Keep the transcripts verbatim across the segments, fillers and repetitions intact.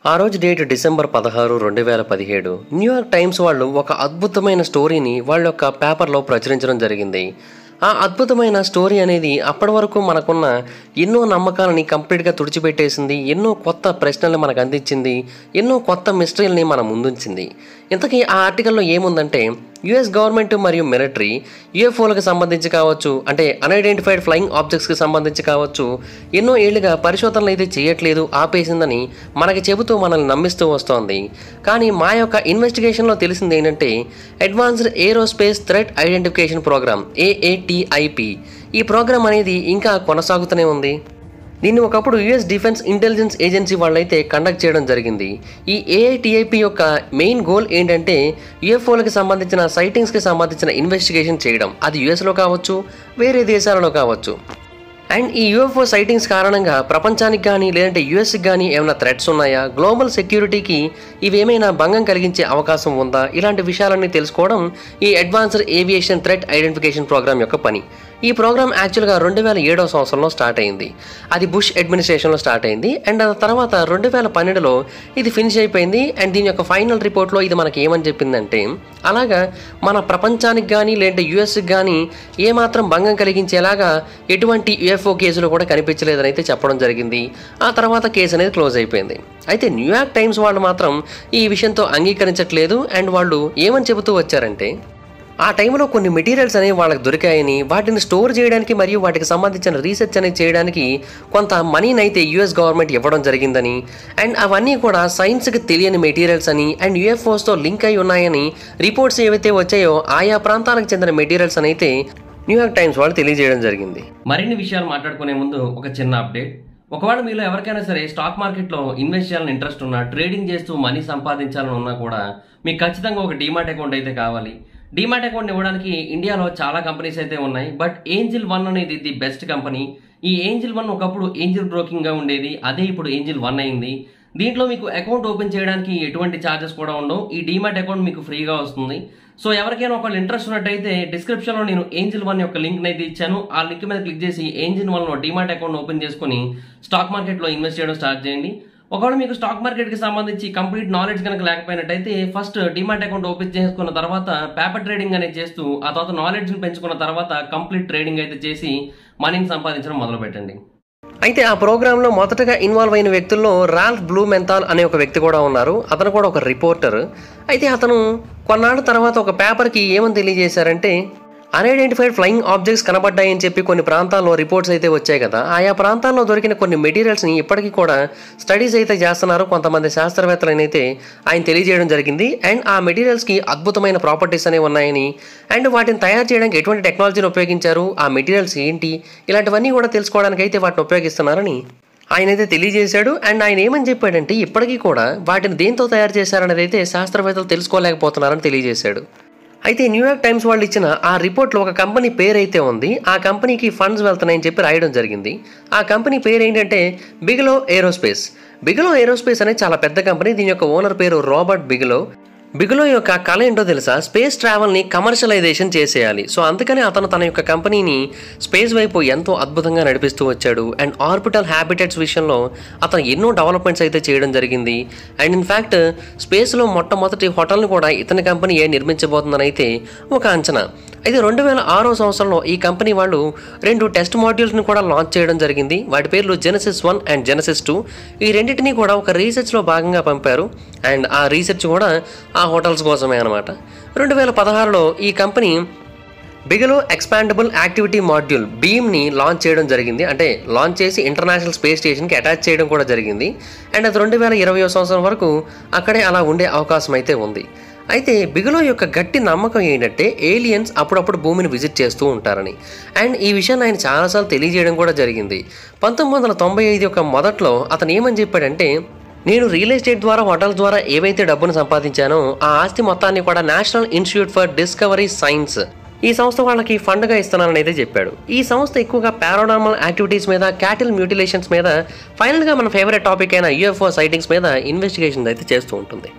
ఆ రోజు date December పదహారు రెండు వేల పదిహేడు న్యూయార్క్ టైమ్స్ వాళ్ళు ఒక అద్భుతమైన స్టోరీని వాళ్ళ యొక్క పేపర్లో ప్రచురించడం జరిగింది. ఆ అద్భుతమైన స్టోరీ అనేది అప్పటి వరకు మనకున్న ఎన్నో నమ్మకాలని కంప్లీట్గా తుడిచిపెట్టేసింది, ఎన్నో కొత్త ప్రశ్నల్ని మనకు అందించింది, ఎన్నో కొత్త మిస్టరీలని మన ముందుంచింది. ఇంతకీ ఆ ఆర్టికల్లో ఏముందంటే యుఎస్ గవర్నమెంట్ మరియు మిలిటరీ యూఎఫ్ఓలకు సంబంధించి కావచ్చు, అంటే అన్ఐడెంటిఫైడ్ ఫ్లయింగ్ ఆబ్జెక్ట్స్కి సంబంధించి కావచ్చు, ఎన్నో ఏళ్లుగా పరిశోధనలు అయితే చేయట్లేదు, ఆపేసిందని మనకి చెబుతూ మనల్ని నమ్మిస్తూ వస్తోంది. కానీ మా యొక్క ఇన్వెస్టిగేషన్లో తెలిసింది ఏంటంటే advanced aerospace threat identification program AATIP ఈ ప్రోగ్రామ్ అనేది ఇంకా కొనసాగుతూనే ఉంది. దీన్ని ఒకప్పుడు యుఎస్ డిఫెన్స్ ఇంటెలిజెన్స్ ఏజెన్సీ వాళ్ళైతే కండక్ట్ చేయడం జరిగింది. ఈ ఏఐటిఐపి యొక్క మెయిన్ గోల్ ఏంటంటే యూఎఫ్ఓలకు సంబంధించిన సైటింగ్స్కి సంబంధించిన ఇన్వెస్టిగేషన్ చేయడం, అది యుఎస్లో కావచ్చు, వేరే దేశాలలో కావచ్చు. అండ్ ఈ యూఎఫ్ఓ సైటింగ్స్ కారణంగా ప్రపంచానికి కానీ లేదంటే యూఎస్కి కానీ ఏమైనా థ్రెట్స్ ఉన్నాయా, గ్లోబల్ సెక్యూరిటీకి ఇవేమైనా భంగం కలిగించే అవకాశం ఉందా, ఇలాంటి విషయాలన్నీ తెలుసుకోవడం ఈ advanced aviation threat identification program యొక్క పని. ఈ ప్రోగ్రామ్ యాక్చువల్గా రెండు వేల ఏడవ సంవత్సరంలో స్టార్ట్ అయింది. అది బుష్ అడ్మినిస్ట్రేషన్లో స్టార్ట్ అయింది. అండ్ ఆ తర్వాత రెండు వేల పన్నెండులో ఇది ఫినిష్ అయిపోయింది. అండ్ దీని యొక్క ఫైనల్ రిపోర్ట్లో ఇది మనకి ఏమని చెప్పిందంటే అలాగా మన ప్రపంచానికి కానీ లేదంటే యూఎస్కి కానీ ఏమాత్రం భంగం కలిగించేలాగా ఎటువంటి యూఎఫ్ఓ కేసులు కూడా కనిపించలేదని అయితే చెప్పడం జరిగింది. ఆ తర్వాత కేసు అనేది క్లోజ్ అయిపోయింది. అయితే న్యూయార్క్ టైమ్స్ వాళ్ళు మాత్రం ఈ విషయంతో అంగీకరించట్లేదు. అండ్ వాళ్ళు ఏమని చెబుతూ వచ్చారంటే ఆ టైంలో కొన్ని మెటీరియల్స్ అనేవి వాళ్ళకి దొరికాయని, వాటిని స్టోర్ చేయడానికి మరియు వాటికి సంబంధించిన రీసెర్చ్ అనేది చేయడానికి కొంత మనీని అయితే యూఎస్ గవర్నమెంట్ ఇవ్వడం జరిగిందని, అండ్ అవన్నీ కూడా సైన్స్కి తెలియని మెటీరియల్స్ అని అండ్ యూఎఫ్ఓస్తో లింక్ అయి ఉన్నాయని రిపోర్ట్స్ ఏవైతే వచ్చాయో ఆయా ప్రాంతాలకు చెందిన మెటీరియల్స్ అని అయితే న్యూయార్క్ టైమ్స్ వాళ్ళు తెలియజేయడం జరిగింది. మరిన్ని విషయాలు మాట్లాడుకునే ముందు ఒక చిన్న అప్డేట్. ఒకవేళ మీలో ఎవరికైనా సరే స్టాక్ మార్కెట్లో ఇన్వెస్ట్ చేయాలని ఇంట్రెస్ట్ ఉన్నా, ట్రేడింగ్ చేస్తూ మనీ సంపాదించాలని ఉన్నా కూడా మీకు ఖచ్చితంగా ఒక డీమాట్ అకౌంట్ అయితే కావాలి. డీమాట్ అకౌంట్ ఇవ్వడానికి ఇండియాలో చాలా కంపెనీస్ అయితే ఉన్నాయి. బట్ ఏంజిల్ వన్ అనేది ది బెస్ట్ కంపెనీ. ఈ ఏంజిల్ వన్ ఒకప్పుడు ఏంజిల్ బ్రోకింగ్గా ఉండేది, అదే ఇప్పుడు ఏంజిల్ వన్ అయింది. దీంట్లో మీకు అకౌంట్ ఓపెన్ చేయడానికి ఎటువంటి ఛార్జెస్ కూడా ఉండవు. ఈ డీమాట్ అకౌంట్ మీకు ఫ్రీగా వస్తుంది. సో ఎవరికైనా ఒకళ్ళు ఇంట్రెస్ట్ ఉన్నట్టయితే డిస్క్రిప్షన్లో నేను ఏంజిల్ వన్ యొక్క లింక్ అయితే ఇచ్చాను. ఆ లింక్ మీద క్లిక్ చేసి ఏంజిల్ వన్లో డీమాట్ అకౌంట్ ఓపెన్ చేసుకుని స్టాక్ మార్కెట్లో ఇన్వెస్ట్ చేయడం స్టార్ట్ చేయండి. ఒకవేళ మీకు స్టాక్ మార్కెట్కి సంబంధించి కంప్లీట్ నాలెడ్జ్ కనుక లేకపోయినట్టయితే ఫస్ట్ డీమాట్ అకౌంట్ ఓపెన్ చేసుకున్న తర్వాత పేపర్ ట్రేడింగ్ అనేది చేస్తూ ఆ తర్వాత నాలెడ్జ్ని పెంచుకున్న తర్వాత కంప్లీట్ ట్రేడింగ్ అయితే చేసి మనీని సంపాదించడం మొదలు పెట్టండి. అయితే ఆ ప్రోగ్రాంలో మొదటగా ఇన్వాల్వ్ అయిన వ్యక్తుల్లో రాల్ఫ్ బ్లూమెంథాల్ అనే ఒక వ్యక్తి కూడా ఉన్నారు. అతను కూడా ఒక రిపోర్టర్. అయితే అతను కొన్నాళ్ళ తర్వాత ఒక పేపర్కి ఏమని తెలియజేశారంటే అన్ఐడెంటిఫైడ్ ఫ్లయింగ్ ఆబ్జెక్ట్స్ కనబడ్డాయని చెప్పి కొన్ని ప్రాంతాల్లో రిపోర్ట్స్ అయితే వచ్చాయి కదా, ఆయా ప్రాంతాల్లో దొరికిన కొన్ని మెటీరియల్స్ని ఇప్పటికీ కూడా స్టడీస్ అయితే చేస్తున్నారు కొంతమంది శాస్త్రవేత్తలని అయితే ఆయన తెలియజేయడం జరిగింది. అండ్ ఆ మెటీరియల్స్కి అద్భుతమైన ప్రాపర్టీస్ అనేవి ఉన్నాయని, అండ్ వాటిని తయారు చేయడానికి ఎటువంటి టెక్నాలజీని ఉపయోగించారు, ఆ మెటీరియల్స్ ఏంటి, ఇలాంటివన్నీ కూడా తెలుసుకోవడానికి అయితే వాటిని ఉపయోగిస్తున్నారని ఆయన అయితే తెలియజేశాడు. అండ్ ఆయన ఏమని చెప్పాడంటే ఇప్పటికీ కూడా వాటిని దేంతో తయారు చేశారనేది అయితే శాస్త్రవేత్తలు తెలుసుకోలేకపోతున్నారని తెలియజేశాడు. అయితే న్యూయార్క్ టైమ్స్ వాళ్ళు ఇచ్చిన ఆ రిపోర్ట్లో ఒక కంపెనీ పేరు అయితే ఉంది. ఆ కంపెనీకి ఫండ్స్ వెళ్తున్నాయని చెప్పి రాయడం జరిగింది. ఆ కంపెనీ పేరు ఏంటంటే బిగెలో ఏరోస్పేస్. బిగెలో ఏరోస్పేస్ అనేది చాలా పెద్ద కంపెనీ. దీని యొక్క ఓనర్ పేరు రాబర్ట్ బిగెలో. బిగెలో యొక్క కళ ఏంటో తెలుసా, స్పేస్ ట్రావెల్ని కమర్షియలైజేషన్ చేసేయాలి. సో అందుకని అతను తన యొక్క కంపెనీని స్పేస్ వైపు ఎంతో అద్భుతంగా నడిపిస్తూ వచ్చాడు. అండ్ ఆర్బిటల్ హ్యాబిటెట్స్ విషయంలో అతను ఎన్నో డెవలప్మెంట్స్ అయితే చేయడం జరిగింది. అండ్ ఇన్ఫ్యాక్ట్ స్పేస్లో మొట్టమొదటి హోటల్ని కూడా ఇతని కంపెనీ ఏ నిర్మించబోతుందని అయితే ఒక అంచనా. అయితే రెండు వేల ఆరో సంవత్సరంలో ఈ కంపెనీ వాళ్ళు రెండు టెస్ట్ మాడ్యూల్స్ని కూడా లాంచ్ చేయడం జరిగింది. వాటి పేర్లు Genesis one and Genesis two. ఈ రెండింటినీ కూడా ఒక రీసెర్చ్లో భాగంగా పంపారు. అండ్ ఆ రీసెర్చ్ కూడా ఆ హోటల్స్ కోసమే అనమాట. రెండు వేల పదహారులో ఈ company Bigelow expandable activity module బీమ్ని లాంచ్ చేయడం జరిగింది. అంటే లాంచ్ చేసి ఇంటర్నేషనల్ స్పేస్ స్టేషన్కి అటాచ్ చేయడం కూడా జరిగింది. అండ్ అది రెండు వేల ఇరవై సంవత్సరం వరకు అక్కడే అలా ఉండే అవకాశం అయితే ఉంది. అయితే బిగెలో యొక్క గట్టి నమ్మకం ఏంటంటే ఏలియన్స్ అప్పుడప్పుడు భూమిని విజిట్ చేస్తూ ఉంటారని. అండ్ ఈ విషయాన్ని ఆయన చాలాసార్లు తెలియజేయడం కూడా జరిగింది. పంతొమ్మిది వందల తొంభై ఐదు యొక్క మొదట్లో అతను ఏమని చెప్పాడంటే నేను రియల్ ఎస్టేట్ ద్వారా హోటల్స్ ద్వారా ఏవైతే డబ్బును సంపాదించానో ఆ ఆస్తి మొత్తాన్ని కూడా national institute for discovery science ఈ సంస్థ వాళ్ళకి ఫండ్గా ఇస్తున్నానని అయితే చెప్పాడు. ఈ సంస్థ ఎక్కువగా పారానార్మల్ యాక్టివిటీస్ మీద, క్యాటిల్ మ్యూటిలేషన్స్ మీద, ఫైనల్గా మన ఫేవరెట్ టాపిక్ అయిన యూఎఫ్ఓ సైటింగ్స్ మీద ఇన్వెస్టిగేషన్ అయితే చేస్తూ ఉంటుంది.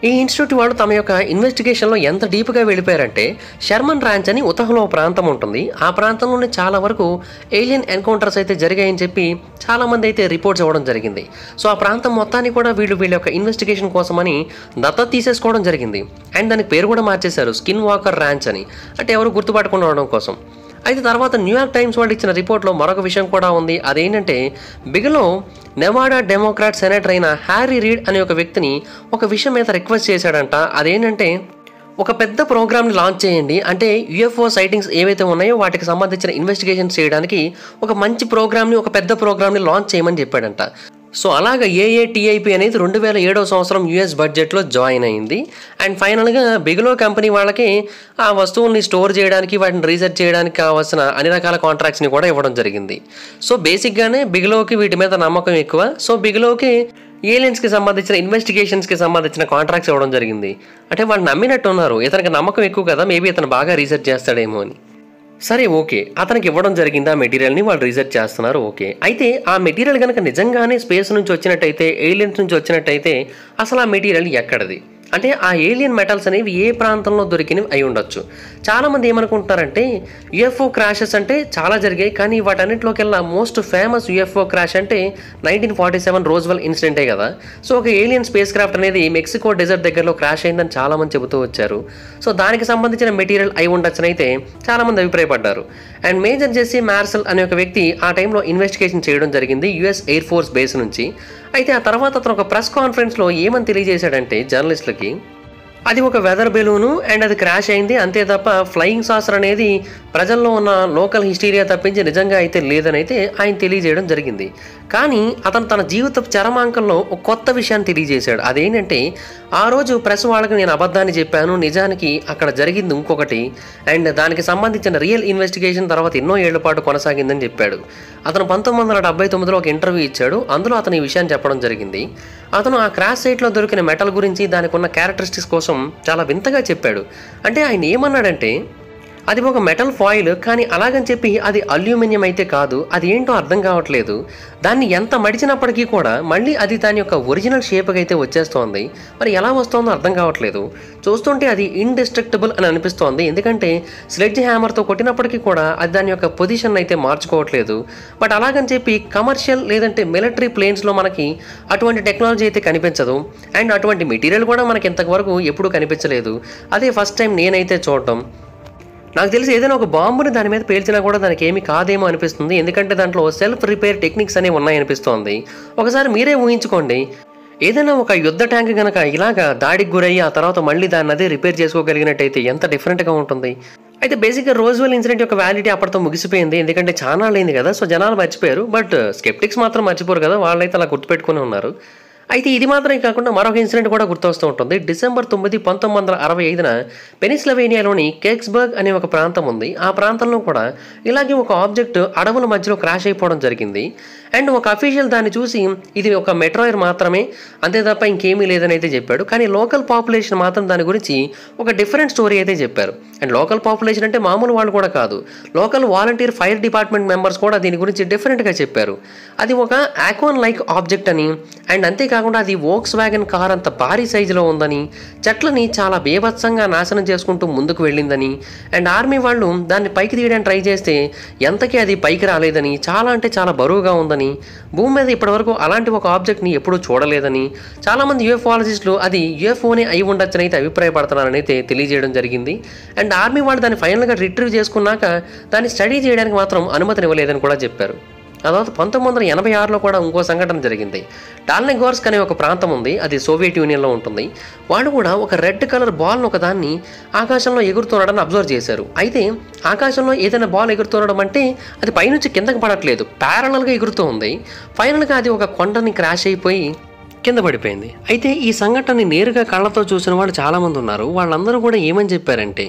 ఈ ఇన్స్టిట్యూట్ వాళ్ళు తమ యొక్క ఇన్వెస్టిగేషన్లో ఎంత డీప్గా వెళ్ళిపోయారంటే షర్మన్ ర్యాంచ్ అని ఉతహలో ప్రాంతం ఉంటుంది. ఆ ప్రాంతంలోనే చాలా వరకు ఏలియన్ ఎన్కౌంటర్స్ అయితే జరిగాయని చెప్పి చాలామంది అయితే రిపోర్ట్స్ ఇవ్వడం జరిగింది. సో ఆ ప్రాంతం మొత్తాన్ని కూడా వీళ్ళు వీళ్ళ యొక్క ఇన్వెస్టిగేషన్ కోసమని దత్తత తీసేసుకోవడం జరిగింది. అండ్ దానికి పేరు కూడా మార్చేశారు, స్కిన్ వాకర్ ర్యాంచ్ అని, అంటే ఎవరు గుర్తుపట్టకుండా ఉండడం కోసం. అయితే తర్వాత న్యూయార్క్ టైమ్స్ వాళ్ళు ఇచ్చిన రిపోర్ట్లో మరొక విషయం కూడా ఉంది. అదేంటంటే బిగలో నెవాడా డెమోక్రాట్ సెనేటర్ అయిన హ్యారీ రీడ్ అనే ఒక వ్యక్తిని ఒక విషయం మీద రిక్వెస్ట్ చేశాడంట. అదేంటంటే ఒక పెద్ద ప్రోగ్రామ్ని లాంచ్ చేయండి, అంటే యూఎఫ్ఓ సైటింగ్స్ ఏవైతే ఉన్నాయో వాటికి సంబంధించిన ఇన్వెస్టిగేషన్స్ చేయడానికి ఒక మంచి ప్రోగ్రామ్ని, ఒక పెద్ద ప్రోగ్రామ్ని లాంచ్ చేయమని చెప్పాడంట. సో అలాగ ఏఏటిఐపి అనేది రెండు వేల ఏడో సంవత్సరం యూఎస్ బడ్జెట్లో జాయిన్ అయింది. అండ్ ఫైనల్గా బిగలో కంపెనీ వాళ్ళకి ఆ వస్తువుల్ని స్టోర్ చేయడానికి, వాటిని రీసెర్చ్ చేయడానికి కావాల్సిన అన్ని రకాల కాంట్రాక్ట్స్ని కూడా ఇవ్వడం జరిగింది. సో బేసిక్గానే బిగలోకి వీటి మీద నమ్మకం ఎక్కువ. సో బిగలోకి ఏలియన్స్కి సంబంధించిన ఇన్వెస్టిగేషన్స్కి సంబంధించిన కాంట్రాక్ట్స్ ఇవ్వడం జరిగింది. అంటే వాళ్ళు నమ్మినట్టు ఉన్నారు, ఇతనికి నమ్మకం ఎక్కువ కదా, మేబీ ఇతను బాగా రీసెర్చ్ చేస్తాడేమో అని. సరే ఓకే, అతనికి ఇవ్వడం జరిగింది ఆ మెటీరియల్ని, వాళ్ళు రీసెర్చ్ చేస్తున్నారు ఓకే. అయితే ఆ మెటీరియల్ కనుక నిజంగానే స్పేస్ నుంచి వచ్చినట్టయితే, ఏలియన్స్ నుంచి వచ్చినట్టయితే అసలు ఆ మెటీరియల్ ఎక్కడది? అంటే ఆ ఏలియన్ మెటల్స్ అనేవి ఏ ప్రాంతంలో దొరికినవి అయి ఉండొచ్చు. చాలామంది ఏమనుకుంటున్నారంటే యూఎఫ్ఓ క్రాషెస్ అంటే చాలా జరిగాయి, కానీ వాటన్నిటిలోకెల్లా మోస్ట్ ఫేమస్ యూఎఫ్ఓ క్రాష్ అంటే నైన్టీన్ ఫార్టీ సెవెన్ రోజ్వెల్ ఇన్సిడెంటే కదా. సో ఒక ఏలియన్ స్పేస్ క్రాఫ్ట్ అనేది మెక్సికో డెజర్ట్ దగ్గరలో క్రాష్ అయిందని చాలామంది చెబుతూ వచ్చారు. సో దానికి సంబంధించిన మెటీరియల్ అయి ఉండొచ్చని అయితే చాలామంది అభిప్రాయపడ్డారు. అండ్ మేజర్ జెస్సీ మార్సెల్ అనే ఒక వ్యక్తి ఆ టైంలో ఇన్వెస్టిగేషన్ చేయడం జరిగింది యుఎస్ ఎయిర్ ఫోర్స్ బేస్ నుంచి. అయితే ఆ తర్వాత అతను ఒక ప్రెస్ కాన్ఫరెన్స్లో ఏమని తెలియజేశాడంటే జర్నలిస్టులకి, అది ఒక వెదర్ బెలూను అండ్ అది క్రాష్ అయింది అంతే తప్ప ఫ్లయింగ్ సాసర్ అనేది ప్రజల్లో ఉన్న లోకల్ హిస్టీరియా తప్పించి నిజంగా అయితే లేదని అయితే ఆయన తెలియజేయడం జరిగింది. కానీ అతను తన జీవిత చరమాంకంలో ఒక కొత్త విషయాన్ని తెలియజేశాడు. అదేంటంటే ఆ రోజు ప్రెస్ వాళ్ళకి నేను అబద్ధాన్ని చెప్పాను, నిజానికి అక్కడ జరిగింది ఇంకొకటి, అండ్ దానికి సంబంధించిన రియల్ ఇన్వెస్టిగేషన్ తర్వాత ఎన్నో ఏళ్ల పాటు కొనసాగిందని చెప్పాడు. అతను పంతొమ్మిది వందల డెబ్బై తొమ్మిదిలో ఒక ఇంటర్వ్యూ ఇచ్చాడు, అందులో అతను ఈ విషయాన్ని చెప్పడం జరిగింది. అతను ఆ క్రాష్ సైట్లో దొరికిన మెటల్ గురించి, దానికి ఉన్న క్యారెక్టరిస్టిక్స్ కోసం చాలా వింతగా చెప్పాడు. అంటే ఆయన ఏమన్నాడంటే అది ఒక మెటల్ ఫాయిల్, కానీ అలాగని చెప్పి అది అల్యూమినియం అయితే కాదు, అది ఏంటో అర్థం కావట్లేదు, దాన్ని ఎంత మడిచినప్పటికీ కూడా మళ్ళీ అది దాని యొక్క ఒరిజినల్ షేప్కి అయితే వచ్చేస్తోంది, మరి ఎలా వస్తుందో అర్థం కావట్లేదు, చూస్తుంటే అది ఇండిస్ట్రక్టబుల్ అని అనిపిస్తోంది, ఎందుకంటే స్లెడ్జ్ హ్యామర్తో కొట్టినప్పటికీ కూడా అది దాని యొక్క పొజిషన్ అయితే మార్చుకోవట్లేదు. బట్ అలాగని చెప్పి కమర్షియల్ లేదంటే మిలిటరీ ప్లేన్స్లో మనకి అటువంటి టెక్నాలజీ అయితే కనిపించదు, అండ్ అటువంటి మెటీరియల్ కూడా మనకి ఇంతవరకు ఎప్పుడూ కనిపించలేదు, అదే ఫస్ట్ టైం నేనైతే చూడటం. నాకు తెలిసి ఏదైనా ఒక బాంబుని దాని మీద పేల్చినా కూడా దానికి ఏమీ కాదేమో అనిపిస్తుంది, ఎందుకంటే దాంట్లో సెల్ఫ్ రిపేర్ టెక్నిక్స్ అనేవి ఉన్నాయనిపిస్తోంది. ఒకసారి మీరే ఊహించుకోండి, ఏదైనా ఒక యుద్ధ ట్యాంక్ కనుక ఇలాగా దాడికి గురయ్యి ఆ తర్వాత మళ్ళీ దాన్ని అదే రిపేర్ చేసుకోగలిగినట్టయితే ఎంత డిఫరెంట్గా ఉంటుంది. అయితే బేసిక్గా రోజ్వెల్ ఇన్సిడెంట్ యొక్క వ్యాలిడిటీ అప్పటితో ముగిసిపోయింది, ఎందుకంటే చాలా అయింది కదా, సో జనాలు మర్చిపోయారు. బట్ స్కెప్టిక్స్ మాత్రం మర్చిపోరు కదా, వాళ్ళైతే అలా గుర్తుపెట్టుకుని ఉన్నారు. అయితే ఇది మాత్రమే కాకుండా మరొక ఇన్సిడెంట్ కూడా గుర్తొస్తూ ఉంటుంది. డిసెంబర్ తొమ్మిది పంతొమ్మిది వందల అరవై ఐదున పెనిస్లవేనియాలోని కేక్స్బర్గ్ అనే ఒక ప్రాంతం ఉంది. ఆ ప్రాంతంలో కూడా ఇలాగే ఒక ఆబ్జెక్ట్ అడవుల మధ్యలో క్రాష్ అయిపోవడం జరిగింది. అండ్ ఒక అఫీషియల్ దాన్ని చూసి ఇది ఒక మెట్రాయిర్ మాత్రమే, అంతే తప్ప ఇంకేమీ లేదని అయితే చెప్పాడు. కానీ లోకల్ పాపులేషన్ మాత్రం దాని గురించి ఒక డిఫరెంట్ స్టోరీ అయితే చెప్పారు. అండ్ లోకల్ పాపులేషన్ అంటే మామూలు వాళ్ళు కూడా కాదు, local volunteer fire department members కూడా దీని గురించి డిఫరెంట్గా చెప్పారు. అది ఒక ఆక్వాన్ లైక్ ఆబ్జెక్ట్ అని, అండ్ అంతేకాకుండా అది వోక్స్ వ్యాగన్ కార్ అంత భారీ సైజులో ఉందని, చెట్లని చాలా బేభత్సంగా నాశనం చేసుకుంటూ ముందుకు వెళ్ళిందని, అండ్ ఆర్మీ వాళ్ళు దాన్ని పైకి తీయడానికి ట్రై చేస్తే ఎంతకీ అది పైకి రాలేదని, చాలా అంటే చాలా బరువుగా ఉందని, భూమి మీద ఇప్పటివరకు అలాంటి ఒక ఆబ్జెక్ట్ని ఎప్పుడూ చూడలేదని, చాలామంది యూఎఫ్ఓలజిస్టులు అది యూఎఫ్ఓనే అయి ఉండొచ్చని అయితే అభిప్రాయపడుతున్నారని అయితే తెలియజేయడం జరిగింది. అండ్ ఆర్మీ వాళ్ళు దాన్ని ఫైనల్గా రిట్రీవ్ చేసుకున్నాక దాన్ని స్టడీ చేయడానికి మాత్రం అనుమతినివ్వలేదని కూడా చెప్పారు. ఆ తర్వాత పంతొమ్మిది వందల ఎనభై ఆరులో కూడా ఇంకో సంఘటన జరిగింది. డాల్నెగోర్స్క్ అనే ఒక ప్రాంతం ఉంది, అది సోవియట్ యూనియన్లో ఉంటుంది. వాళ్ళు కూడా ఒక రెడ్ కలర్ బాల్ను ఒక దాన్ని ఆకాశంలో ఎగురుతుండడాన్ని అబ్జర్వ్ చేశారు. అయితే ఆకాశంలో ఏదైనా బాల్ ఎగురుతుండడం అంటే అది పైనుంచి కిందకి పడట్లేదు, ప్యారలల్గా ఎగురుతూ ఉంది. ఫైనల్గా అది ఒక కొండని క్రాష్ అయిపోయి కింద పడిపోయింది. అయితే ఈ సంఘటనని నేరుగా కళ్ళతో చూసిన వాళ్ళు చాలామంది ఉన్నారు. వాళ్ళందరూ కూడా ఏమని చెప్పారంటే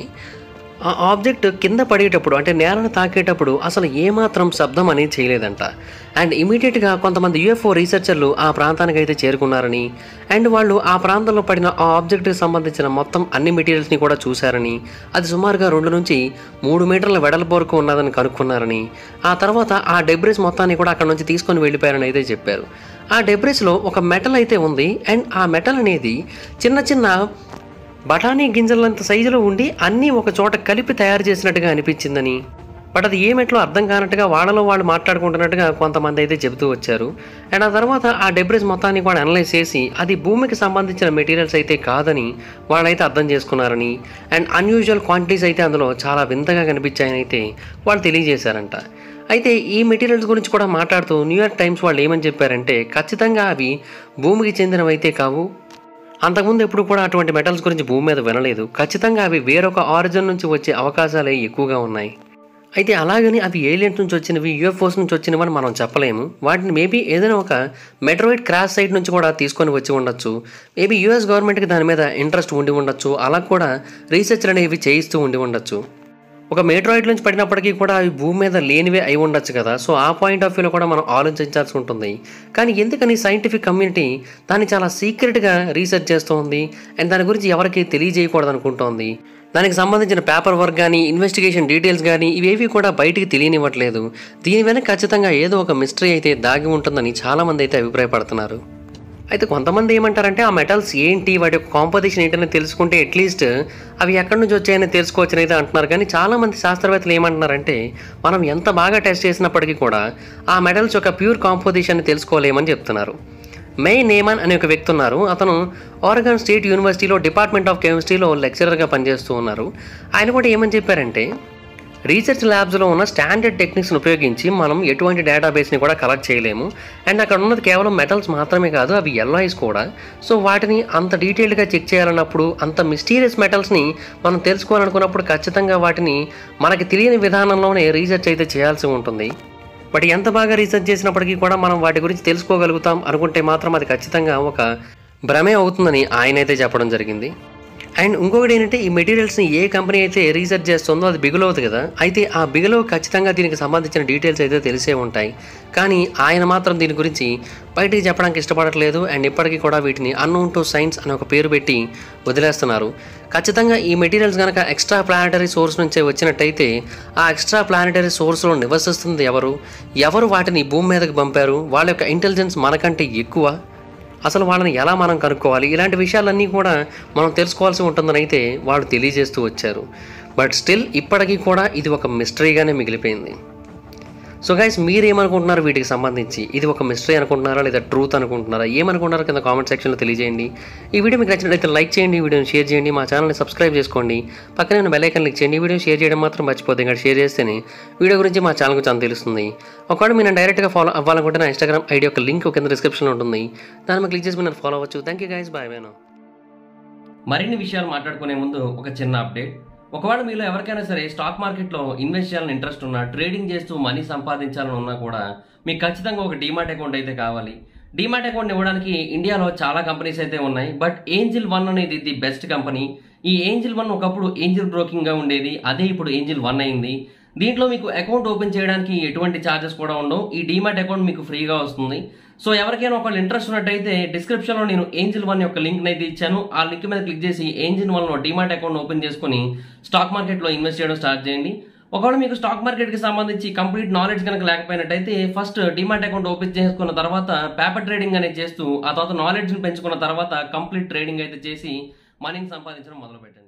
ఆ ఆబ్జెక్ట్ కింద పడేటప్పుడు అంటే నేలను తాకేటప్పుడు అసలు ఏమాత్రం శబ్దం అనేది చేయలేదంట. అండ్ ఇమీడియట్గా కొంతమంది యూఎఫ్ఓ రీసెర్చర్లు ఆ ప్రాంతానికి అయితే చేరుకున్నారని, అండ్ వాళ్ళు ఆ ప్రాంతంలో పడిన ఆ ఆబ్జెక్ట్కి సంబంధించిన మొత్తం అన్ని మెటీరియల్స్ని కూడా చూశారని, అది సుమారుగా రెండు నుంచి మూడు మీటర్ల వెడల్పు వరకు ఉన్నదని కనుక్కున్నారని, ఆ తర్వాత ఆ డెబ్రిస్ మొత్తాన్ని కూడా అక్కడ నుంచి తీసుకొని వెళ్ళిపోయారని అయితే చెప్పారు. ఆ డెబ్రిస్లో ఒక మెటల్ అయితే ఉంది. అండ్ ఆ మెటల్ అనేది చిన్న చిన్న బఠానీ గింజలంత సైజులో ఉండి అన్నీ ఒక చోట కలిపి తయారు చేసినట్టుగా అనిపించిందని, బట్ అది ఏ మెట్లో అర్థం కానట్టుగా వాళ్ళలో వాళ్ళు మాట్లాడుకుంటున్నట్టుగా కొంతమంది అయితే చెబుతూ వచ్చారు. అండ్ ఆ తర్వాత ఆ డెబ్రిస్ మొత్తాన్ని కూడా అనలైజ్ చేసి అది భూమికి సంబంధించిన మెటీరియల్స్ అయితే కాదని వాళ్ళైతే అర్థం చేసుకున్నారని, అండ్ అన్యూజువల్ క్వాంటిటీస్ అయితే అందులో చాలా వింతగా కనిపించాయని అయితే వాళ్ళు తెలియజేశారంట. అయితే ఈ మెటీరియల్స్ గురించి కూడా మాట్లాడుతూ న్యూయార్క్ టైమ్స్ వాళ్ళు ఏమని చెప్పారంటే, ఖచ్చితంగా అవి భూమికి చెందినవైతే కావు, అంతకుముందు ఎప్పుడు కూడా అటువంటి మెటల్స్ గురించి భూమి మీద వినలేదు, ఖచ్చితంగా అవి వేరొక ఆరిజిన్ నుంచి వచ్చే అవకాశాలే ఎక్కువగా ఉన్నాయి. అయితే అలాగని అవి ఏలియన్స్ నుంచి వచ్చినవి, యూఎఫ్ఓస్ నుంచి వచ్చినవి అని మనం చెప్పలేము. వాటిని మేబీ ఏదైనా ఒక మెట్రోయిడ్ క్రాష్ సైట్ నుంచి కూడా తీసుకొని వచ్చి ఉండొచ్చు. మేబీ యూఎస్ గవర్నమెంట్కి దాని మీద ఇంట్రెస్ట్ ఉండి ఉండొచ్చు, అలా కూడా రీసెర్చ్లు అనేవి చేయిస్తూ ఉండి ఉండొచ్చు. ఒక మెట్రాయిడ్ నుంచి పడినప్పటికీ కూడా అవి భూమి మీద లేనివే అయి ఉండొచ్చు కదా. సో ఆ పాయింట్ ఆఫ్ వ్యూలో కూడా మనం ఆలోచించాల్సి ఉంటుంది. కానీ ఎందుకని సైంటిఫిక్ కమ్యూనిటీ దాన్ని చాలా సీక్రెట్గా రీసెర్చ్ చేస్తూ ఉంది అండ్ దాని గురించి ఎవరికి తెలియజేయకూడదు అనుకుంటోంది. దానికి సంబంధించిన పేపర్ వర్క్ కానీ, ఇన్వెస్టిగేషన్ డీటెయిల్స్ కానీ ఇవేవి కూడా బయటికి తెలియనివ్వట్లేదు. దీని వెనక ఖచ్చితంగా ఏదో ఒక మిస్టరీ అయితే దాగి ఉంటుందని చాలామంది అయితే అభిప్రాయపడుతున్నారు. అయితే కొంతమంది ఏమంటారంటే, ఆ మెటల్స్ ఏంటి, వాటి యొక్క కాంపోజిషన్ ఏంటని తెలుసుకుంటే అట్లీస్ట్ అవి ఎక్కడి నుంచి వచ్చాయని తెలుసుకోవచ్చని అయితే అంటున్నారు. కానీ చాలామంది శాస్త్రవేత్తలు ఏమంటున్నారంటే, మనం ఎంత బాగా టెస్ట్ చేసినప్పటికీ కూడా ఆ మెటల్స్ యొక్క ప్యూర్ కాంపోజిషన్ తెలుసుకోలేమని చెప్తున్నారు. మే నేమన్ అనే ఒక వ్యక్తి ఉన్నారు. అతను ఆరెగన్ స్టేట్ యూనివర్సిటీలో డిపార్ట్మెంట్ ఆఫ్ కెమిస్ట్రీలో లెక్చరర్గా పనిచేస్తూ ఉన్నారు. ఆయన కూడా ఏమని చెప్పారంటే, రీసెర్చ్ ల్యాబ్స్లో ఉన్న స్టాండర్డ్ టెక్నిక్స్ని ఉపయోగించి మనం ఎటువంటి డేటాబేస్ని కూడా కలెక్ట్ చేయలేము. అండ్ అక్కడ ఉన్నది కేవలం మెటల్స్ మాత్రమే కాదు, అవి ఎల్లాయిస్ కూడా. సో వాటిని అంత డీటెయిల్డ్గా చెక్ చేయాలన్నప్పుడు, అంత మిస్టీరియస్ మెటల్స్ని మనం తెలుసుకోవాలనుకున్నప్పుడు ఖచ్చితంగా వాటిని మనకి తెలియని విధానంలోనే రీసెర్చ్ అయితే చేయాల్సి ఉంటుంది. బట్ ఎంత బాగా రీసెర్చ్ చేసినప్పటికీ కూడా మనం వాటి గురించి తెలుసుకోగలుగుతాం అనుకుంటే మాత్రం అది ఖచ్చితంగా ఒక భ్రమే అవుతుందని ఆయన అయితే చెప్పడం జరిగింది. అండ్ ఇంకొకటి ఏంటంటే, ఈ మెటీరియల్స్ని ఏ కంపెనీ అయితే రీసెర్చ్ చేస్తుందో అది బిగులవుతుంది కదా. అయితే ఆ బిగులవు ఖచ్చితంగా దీనికి సంబంధించిన డీటెయిల్స్ అయితే తెలిసే ఉంటాయి. కానీ ఆయన మాత్రం దీని గురించి బయటికి చెప్పడానికి ఇష్టపడట్లేదు. అండ్ ఇప్పటికీ కూడా వీటిని అన్నోన్ టు సైన్స్ అనే ఒక పేరు పెట్టి వదిలేస్తున్నారు. ఖచ్చితంగా ఈ మెటీరియల్స్ కనుక ఎక్స్ట్రా ప్లానెటరీ సోర్స్ నుంచే వచ్చినట్టయితే, ఆ ఎక్స్ట్రా ప్లానెటరీ సోర్స్లో నివసిస్తుంది ఎవరు, ఎవరు వాటిని భూమి మీదకి పంపారు, వాళ్ళ యొక్క ఇంటెలిజెన్స్ మనకంటే ఎక్కువ, అసలు వాళ్ళని ఎలా మనం కనుక్కోవాలి, ఇలాంటి విషయాలన్నీ కూడా మనం తెలుసుకోవాల్సి ఉంటుందని అయితే వాళ్ళు తెలియజేస్తూ వచ్చారు. బట్ స్టిల్ ఇప్పటికీ కూడా ఇది ఒక మిస్టరీగానే మిగిలిపోయింది. సో గైస్, మీరు ఏమనుకుంటున్నారు వీటికి సంబంధించి? ఇది ఒక మిస్టరీ అనుకుంటున్నారా లేదా ట్రూత్ అనుకుంటున్నారా? ఏమనుకుంటున్నారో కింద కామెంట్ సెక్షన్లో తెలియజేయండి. ఈ వీడియో మీకు నచ్చినట్లయితే లైక్ చేయండి, వీడియోని షేర్ చేయండి, మా ఛానల్ని సబ్స్క్రైబ్ చేసుకోండి, పక్కనే ఉన్న బెల్ ఐకాన్ క్లిక్ చేయండి. వీడియో షేర్ చేయడం మాత్రం మర్చిపోద్దు, ఇంకా షేర్ చేస్తేనే వీడియో గురించి మా ఛానల్ గురించి అంత తెలుస్తుంది. ఒకవేళ మీరు డైరెక్ట్గా ఫాలో అవ్వాలనుకుంటే నా ఇన్స్టాగ్రామ్ ఐడి యొక్క లింక్ కింద డిస్క్రిప్షన్లో ఉంటుంది, దాని మీద క్లిక్ చేసి మీరు ఫాలో అవ్వచ్చు. Thank you guys, bye bye. మరిన్ని విషయాలు మాట్లాడుకునే ముందు ఒక చిన్న అప్డేట్. ఒకవేళ మీలో ఎవరికైనా సరే స్టాక్ మార్కెట్లో ఇన్వెస్ట్ చేయాలని ఇంట్రెస్ట్ ఉన్నా, ట్రేడింగ్ చేస్తూ మనీ సంపాదించాలని ఉన్నా కూడా మీకు ఖచ్చితంగా ఒక డీమాట్ అకౌంట్ అయితే కావాలి. డీమాట్ అకౌంట్ ఇవ్వడానికి ఇండియాలో చాలా కంపెనీస్ అయితే ఉన్నాయి, బట్ ఏంజిల్ వన్ అనేది ది బెస్ట్ కంపెనీ. ఈ ఏంజిల్ వన్ ఒకప్పుడు ఏంజిల్ బ్రోకింగ్గా ఉండేది, అదే ఇప్పుడు ఏంజిల్ వన్ అయింది. దీంట్లో మీకు అకౌంట్ ఓపెన్ చేయడానికి ఎటువంటి ఛార్జెస్ కూడా ఉండవు. ఈ డీమాట్ అకౌంట్ మీకు ఫ్రీగా వస్తుంది. సో ఎవరికైనా ఒకళ్ళు ఇంట్రెస్ట్ ఉన్నట్టయితే డిస్క్రిప్షన్లో నేను ఏంజిల్ వన్ యొక్క లింక్ అయితే ఇచ్చాను. ఆ లింక్ మీద క్లిక్ చేసి ఏంజిల్ వన్లో డీమాట్ అకౌంట్ ఓపెన్ చేసుకుని స్టాక్ మార్కెట్లో ఇన్వెస్ట్ చేయడం స్టార్ట్ చేయండి. ఒకవేళ మీకు స్టాక్ మార్కెట్కి సంబంధించి కంప్లీట్ నాలెడ్జ్ కనుక లేకపోయినట్టయితే ఫస్ట్ డీమాట్ అకౌంట్ ఓపెన్ చేసుకున్న తర్వాత పేపర్ ట్రేడింగ్ అనేది చేస్తూ, ఆ తర్వాత నాలెడ్జ్ని పెంచుకున్న తర్వాత కంప్లీట్ ట్రేడింగ్ అయితే చేసి మనీని సంపాదించడం మొదలు పెట్టండి.